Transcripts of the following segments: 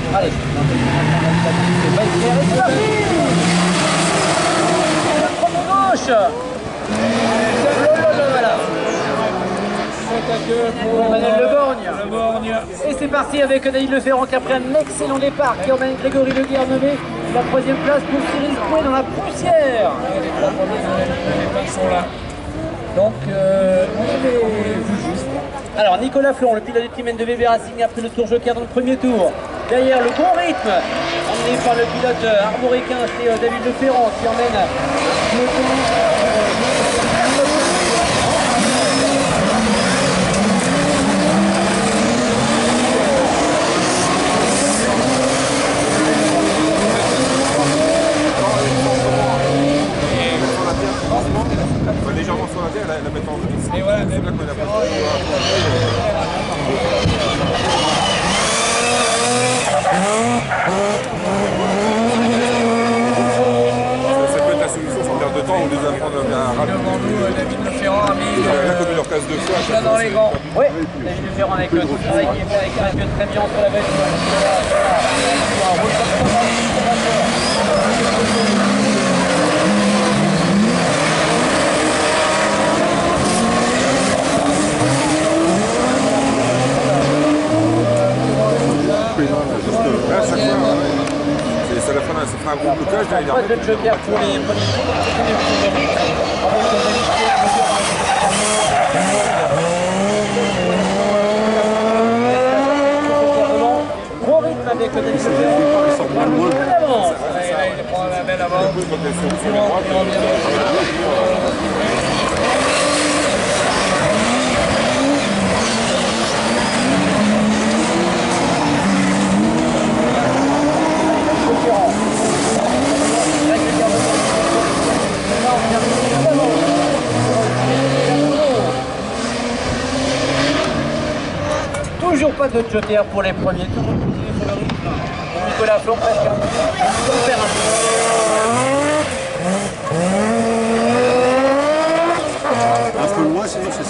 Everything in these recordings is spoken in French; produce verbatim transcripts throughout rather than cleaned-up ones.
Allez, c'est pas éclairé, c'est parti. La première gauche. Voilà. Pour Emmanuel Le Borgne. Le Borgne. Et c'est parti avec David Leferrand qui a pris un excellent départ, qui emmène Grégory Le Guernevez. La troisième place pour Cyril Coué dans la poussière. Les places sont là. Donc, euh, on est juste. Alors, Nicolas Flon, le pilote du team N deux V B Racing, a pris le tour joker dans le premier tour. Derrière, le bon rythme, emmené par le pilote armoricain, c'est David Leferrand qui emmène le légèrement sur la terre, la, la mettre en grise. Et voilà, c'est là qu'on a pas ça peut être la solution sans perdre de temps ou les apprendre à râler. Devant nous, David Leferrand a mis. Il a connu leur casse deux fois. Là dans les grands. Oui, David Leferrand avec le travail qui est fait avec un très bien entre la bête. Là, chaque fois, c'est à la fin, ça fera un gros blocage. Là, il a Pas de joker pour les premiers gros rythme avec le David Leferrand. Il prend la belle avant. Toujours pas de joker pour les premiers tours. Nicolas Flon presque un faire un Un peu loin, c'est ça.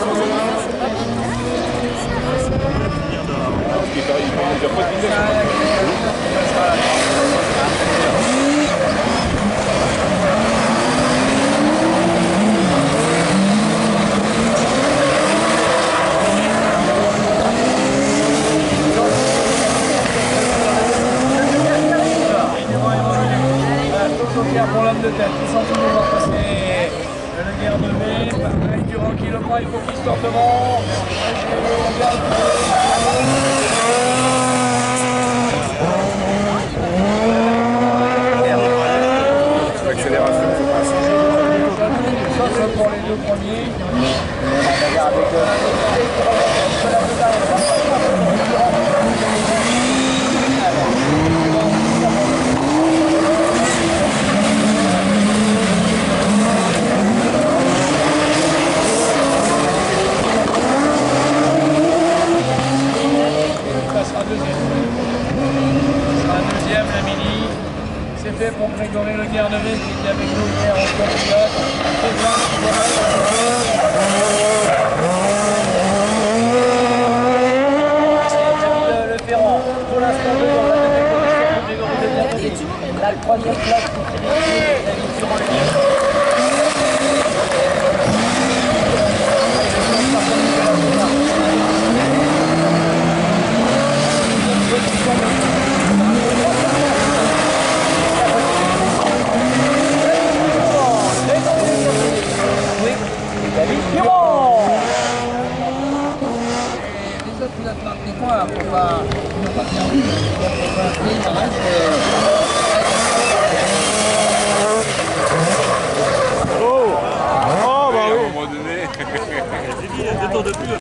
Pour l'homme de tête, il s'en fout de passer le Guernevez, pareil, Durand qui le prend, il faut qu'il sorte devant. L'accélération, c'est pas assez. Ça, c'est pour les deux premiers. C'est fait pour Grégory Le Guernevez qui était avec nous hier en pilote. David Leferrand, pour l'instant devant la deuxième position de Grégory Le Guernevez. La troisième place pour Cyril Coué, David Durand. David Durand. Les autres pilotes marquent des points, il ne faut pas faire. Il ne faut pas faire.